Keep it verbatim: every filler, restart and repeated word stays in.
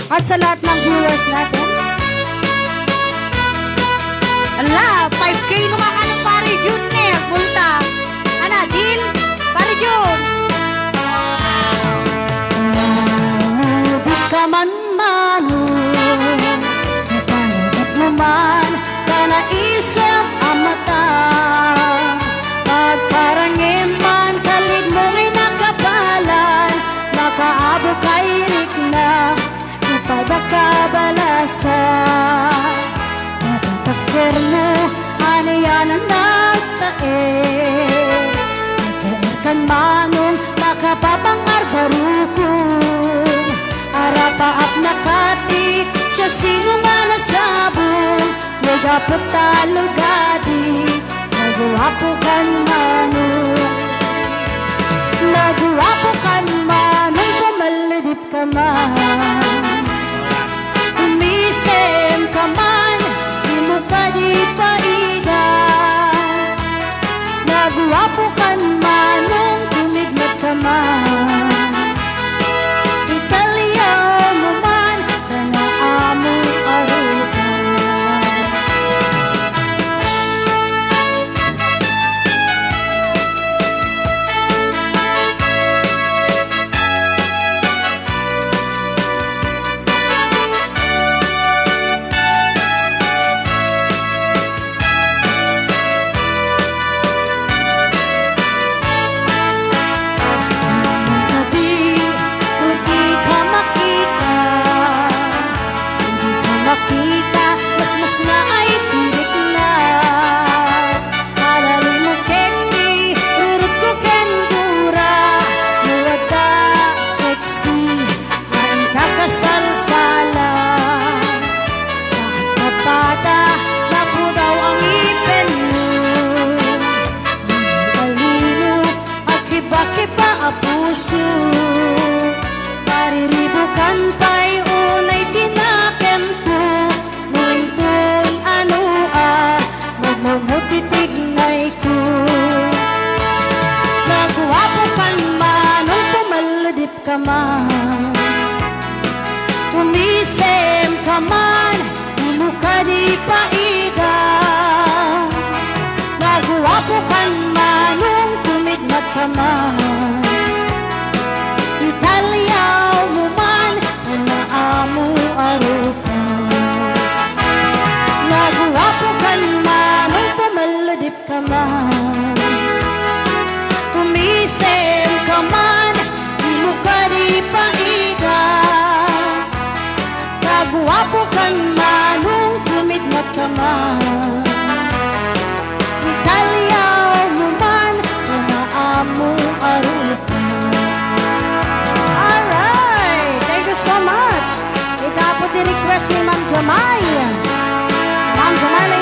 At sa lahat ng viewers natin. Ala, five K naman ka ng pare Jun eh. Bulta. Ana, deal? Pare Jun. Di ka man mano, natanggap mo man, ka naisip ang mata. At parang iman, kalig mong inakabalan, nakaabo kay Rick na, ipadakabalasa. Natatakir mo, ano yan ang nagtaer. Nataer kan manong, makapapangarbarukong. Arapaap nakatik, siya sino man nasabong. Nagapot talugadi, nagwapo kan manong. Nagwapo kan manong, pumaladip ka man. Umisem ka man, di mo ka di paigan. Nagwapo kan manong, tumigmat ka man. Italyaw mo man, kanaamo arugan. Umisem ka man, di mo ka di paigan. Nagwapo kan manong, tumigmat ka man. Italyaw mo man, nanaamo arupan. Nagwapo kan manong, pumaladip ka man. Umisem ka man, di mo ka di paigan. Nagwapo kan manong, tumigmat ka man. Italyaw mo man, nanaamo arupan. Alright, thank you so much. Ito po di request ni Ma'am Jamay. Ma'am Jamay